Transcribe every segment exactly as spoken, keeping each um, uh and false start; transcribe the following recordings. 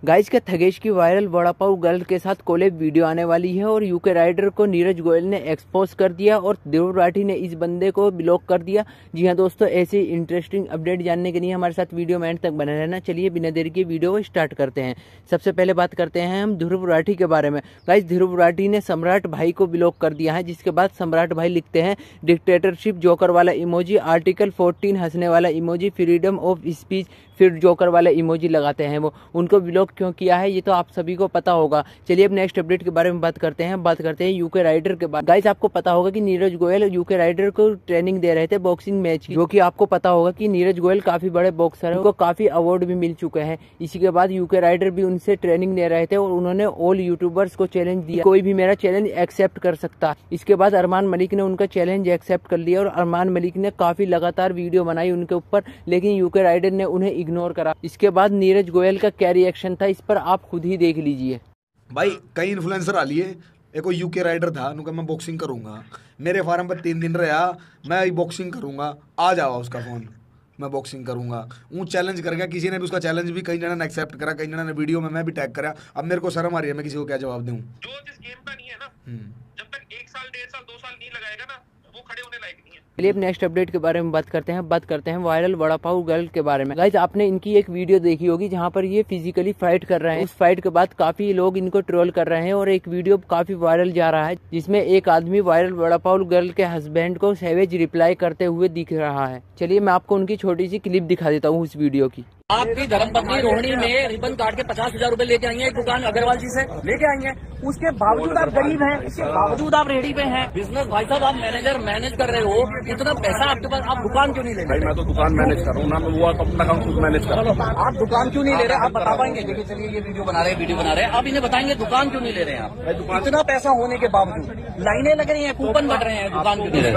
Guys का थगेश की viral vada pav girl के साथ कोलैब वीडियो आने वाली है और यूके राइडर को नीरज गोयल ने एक्सपोज कर दिया और ध्रुव राठी ने इस बंदे को ब्लॉक कर दिया। जी हां दोस्तों, ऐसे इंटरेस्टिंग अपडेट जानने के लिए हमारे साथ वीडियो में एंड तक बने रहना। चलिए बिना देरी के वीडियो को स्टार्ट करते हैं। सबसे पहले बात करते हैं हम ध्रुव राठी के बारे में। गाइस ध्रुव राठी ने सम्राट भाई को ब्लॉक कर दिया है, जिसके बाद सम्राट भाई लिखते हैं डिक्टेटरशिप जोकर वाला इमोजी, आर्टिकल फोर्टीन हंसने वाला इमोजी, फ्रीडम ऑफ स्पीच, फिर जोकर वाला इमोजी लगाते हैं। वो उनको ब्लॉक क्यों किया है ये तो आप सभी को पता होगा। चलिए अब नेक्स्ट अपडेट के बारे में बात करते हैं। बात करते हैं यूके राइडर के बारे में। गाइस आपको पता होगा कि नीरज गोयल यूके राइडर को ट्रेनिंग दे रहे थे बॉक्सिंग मैच की, जो कि आपको पता होगा कि नीरज गोयल काफी बड़े बॉक्सर है, उनको काफी अवार्ड भी मिल चुके हैं। इसी के बाद यूके राइडर भी उनसे ट्रेनिंग ले रहे थे और उन्होंने ऑल यूट्यूबर्स को चैलेंज दिया, कोई भी मेरा चैलेंज एक्सेप्ट कर सकता। इसके बाद अरमान मलिक ने उनका चैलेंज एक्सेप्ट कर लिया और अरमान मलिक ने काफी लगातार वीडियो बनाई उनके ऊपर, लेकिन यूके राइडर ने उन्हें इग्नोर करा। इसके बाद नीरज गोयल का क्या रिएक्शन था इस पर आप खुद ही देख लीजिए। भाई कई इन्फ्लुएंसर आ लिए, एक यूके राइडर था, उनका मैं बॉक्सिंग करूंगा, मेरे फार्म पर तीन दिन रहा, मैं बॉक्सिंग करूंगा, आ जाओ उसका फोन, मैं बॉक्सिंग करूंगा। वो चैलेंज कर गया, किसी ने भी उसका चैलेंज भी कई जने ने एक्सेप्ट करा, कई जने ने वीडियो में मैं भी टैग करा। अब मेरे को शर्म आ रही है, मैं किसी को क्या जवाब दूं। जो जिस गेम का नहीं है ना, जब तक एक साल डेढ़ साल दो साल नहीं लगाएगा ना, वो खड़े होने लायक नहीं है। चलिए अब नेक्स्ट अपडेट के बारे में बात करते हैं। बात करते हैं वायरल वड़ा पाव गर्ल के बारे में। गाइस आपने इनकी एक वीडियो देखी होगी जहां पर ये फिजिकली फाइट कर रहे हैं। उस फाइट के बाद काफी लोग इनको ट्रोल कर रहे हैं और एक वीडियो काफी वायरल जा रहा है, जिसमें एक आदमी वायरल वड़ा पाव गर्ल के हस्बैंड को सैवेज रिप्लाई करते हुए दिख रहा है। चलिए मैं आपको उनकी छोटी सी क्लिप दिखा देता हूँ उस वीडियो की। आपकी धर्मपत्नी रोहिणी में रिबन काट के पचास हजार रूपए लेके आई है, एक दुकान अग्रवाल जी से लेके आई है। उसके बावजूद आप गरीब हैं, इसके बावजूद आप रेडी पे हैं। बिजनेस भाई साहब आप मैनेजर मैनेज कर रहे हो, इतना पैसा आपके पास, आप दुकान क्यों नहीं ले रहे? भाई मैं तो दुकान मैनेज कर रहा हूँ ना, मैं वो अपना काम खुद मैनेज कर रहा हूँ। आप दुकान क्यों नहीं ले रहे? आप बता पाएंगे? देखिए चलिए ये वीडियो बना रहे हैं वीडियो बना रहे हैं आप इन्हें बताएंगे दुकान क्यों नहीं ले रहे हैं आप? इतना पैसा होने के बावजूद लाइनें लग रही है, कूपन बट रहे हैं, दुकान क्यों नहीं ले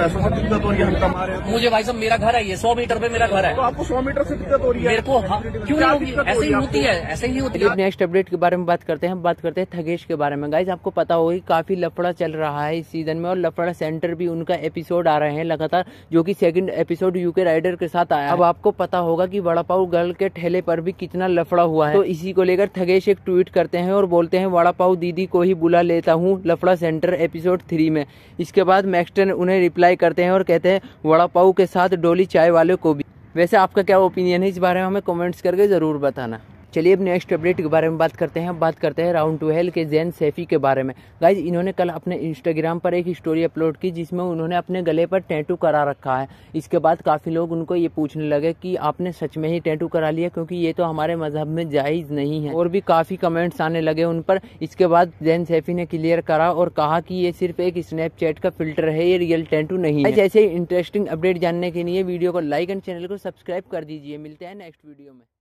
रहे? मुझे भाई साहब मेरा घर है, ये सौ मीटर पे मेरा घर है, आपको सौ मीटर से दिक्कत हो रही है, मेरे को क्यों नहीं होगी? ऐसे ही होती है, ऐसे ही होती है। नेक्स्ट अपडेट के बारे में बात करते हैं। बात करते हैं थगेश के बारे में। गाइस आपको पता होगा काफी लफड़ा चल रहा है इस सीजन में और लफड़ा सेंटर भी उनका एपिसोड आ रहे हैं लगातार, जो कि सेकंड एपिसोड यूके राइडर के साथ आया। अब आपको पता होगा कि वड़ा पाव गर्ल के ठेले पर भी कितना लफड़ा हुआ है, तो इसी को लेकर थगेश एक ट्वीट करते हैं और बोलते हैं वड़ा पाव दीदी को ही बुला लेता हूँ लफड़ा सेंटर एपिसोड थ्री में। इसके बाद मैक्सटन उन्हें रिप्लाई करते हैं और कहते हैं वड़ा पाव के साथ डोली चाय वाले को भी। वैसे आपका क्या ओपिनियन है इस बारे में हमें कमेंट्स करके जरूर बताना। चलिए अब नेक्स्ट अपडेट के बारे में बात करते हैं। बात करते हैं राउंड ट्वेल्व के जैन सैफी के बारे में। गाइज इन्होंने कल अपने इंस्टाग्राम पर एक स्टोरी अपलोड की जिसमें उन्होंने अपने गले पर टैटू करा रखा है। इसके बाद काफी लोग उनको ये पूछने लगे कि आपने सच में ही टैटू करा लिया, क्योंकि ये तो हमारे मजहब में जायज नहीं है, और भी काफी कमेंट्स आने लगे उन पर। इसके बाद जैन सैफी ने क्लियर करा और कहा कि ये सिर्फ एक स्नैपचैट का फिल्टर है, ये रियल टैटू नहीं है। जैसे इंटरेस्टिंग अपडेट जानने के लिए वीडियो को लाइक एंड चैनल को सब्सक्राइब कर दीजिए। मिलते हैं नेक्स्ट वीडियो में।